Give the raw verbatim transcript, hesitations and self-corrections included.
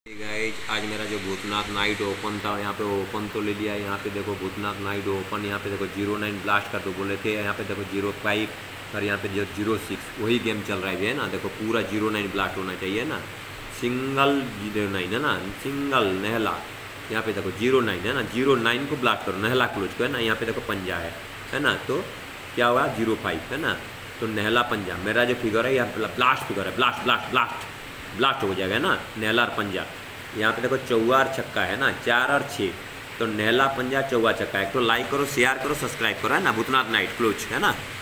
Guys आज मेरा जो भूतनाथ नाइट ओपन था, यहाँ पे ओपन तो ले लिया। यहाँ पे देखो भूतनाथ नाइट ओपन, यहाँ पे देखो जीरो नाइन ब्लास्ट कर दो बोले थे। यहाँ पे देखो जीरो फाइव और यहाँ पे जो जीरो सिक्स वही गेम चल रहा है ना। देखो पूरा जीरो नाइन ब्लास्ट होना चाहिए ना, सिंगल जीरो नाइन है ना, सिंगल नहला। यहाँ पे देखो जीरो नाइन है ना, जीरो नाइन को ब्लास्ट करो, नहला क्लोज को है ना। यहाँ पे देखो पंजा है है ना, तो क्या हुआ जीरो फाइव है ना, तो नहला पंजा मेरा जो फिगर है यहाँ ब्लास्ट फिगर है, ब्लास्ट ब्लास्ट ब्लास्ट ब्लास्ट हो जाएगा ना, नहला और पंजा। यहाँ पे देखो चौवा और छक्का है ना, चार और छः, तो नहला पंजा चौवा छक्का। एक तो लाइक करो, शेयर करो, सब्सक्राइब करो है ना। भूतनाथ नाइट क्लोज है ना।